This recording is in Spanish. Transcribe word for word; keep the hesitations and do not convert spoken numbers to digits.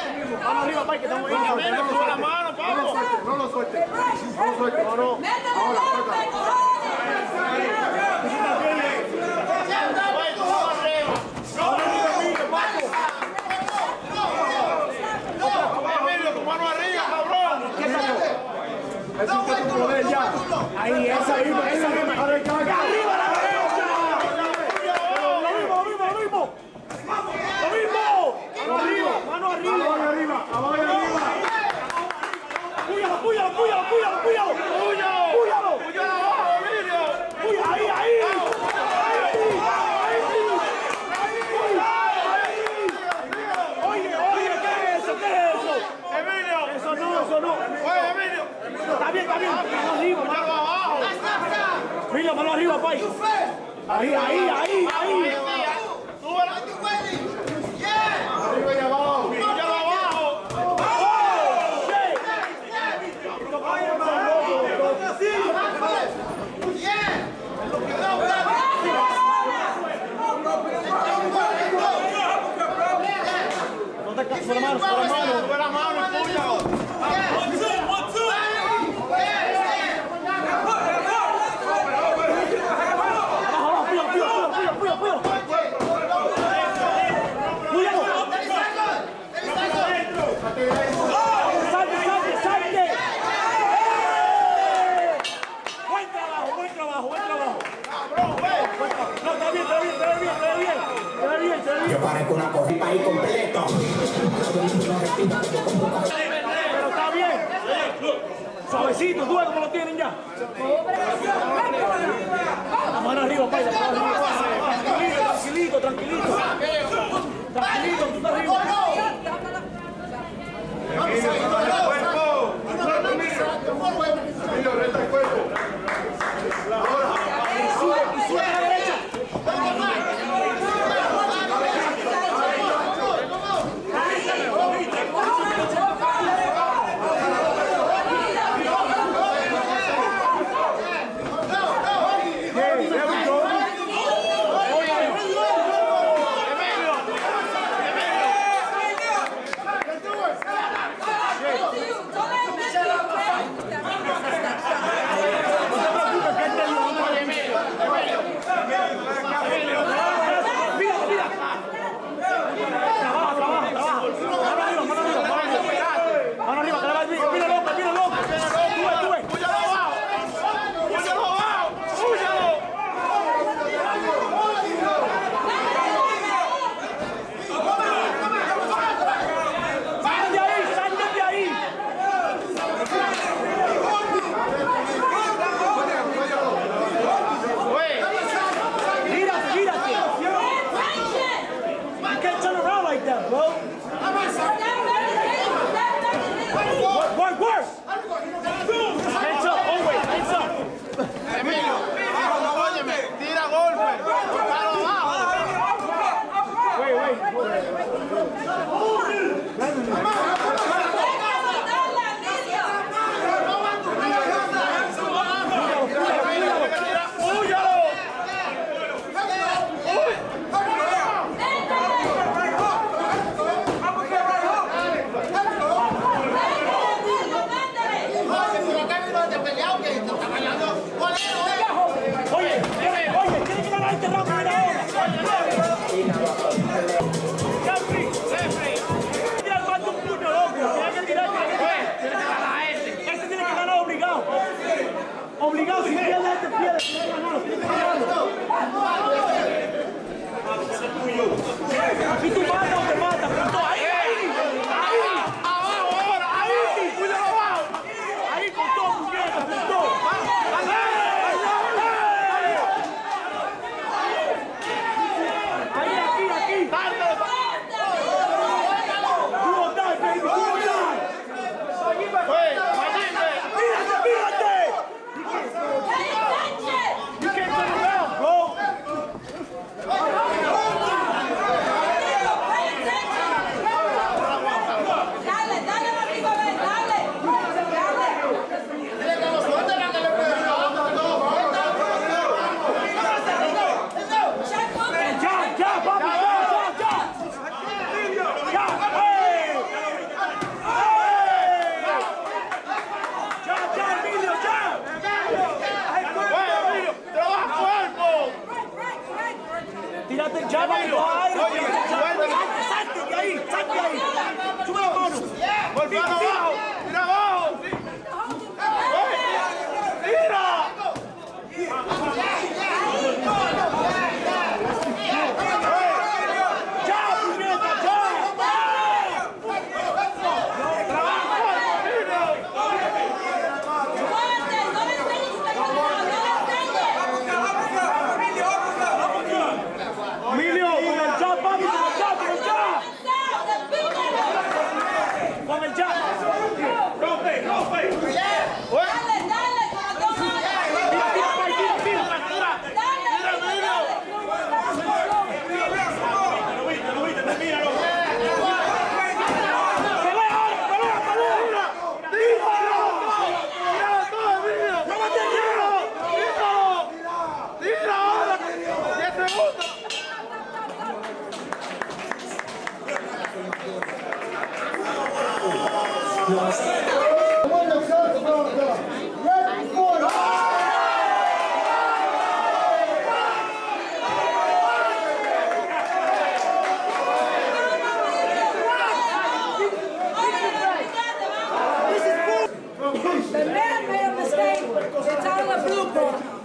Mano arriba, Pai, que estamos bien. No la mano, Pablo. No lo suelte, no lo suelte. No, no. Ahora, ahí, esa misma, esa misma. ¡Arriba la derecha! ¡Lo mismo, lo mismo, lo mismo! ¡Lo mismo! ¡Mano arriba, mano arriba! ¡Abajo arriba, abajo arriba! ¡Púyalo, púyalo, púyalo, púyalo, púyalo! ¡Púyalo! ¡Púyalo! ¡Púyalo abajo, Emilio! ¡Púyalo, ahí, ahí! Oye, oye, ¿qué es eso? ¿Qué es eso? ¡Emilio! Eso no, eso no. ¡Oye, Emilio! Está bien, está bien. Mano arriba, mano abajo. Mira, mano arriba, Pai. Ahí, ahí, ahí, ahí. Súbela. Arriba y abajo. Míralo abajo. No te cases la mano, sube la mano, sube la mano, empújalo. Yo parezco una corrida ahí completo. Pero está bien. Suavecito, tú ves cómo lo tienen ya. La mano arriba, Pai. Tranquilito, tranquilito, tranquilito. Tranquilito, tú estás arriba. Emilio, renta el cuerpo. Ahora. Y sube, y sube a la derecha. tira abajo, tira abajo. Tira. The man made a mistake. It's out of the blue book.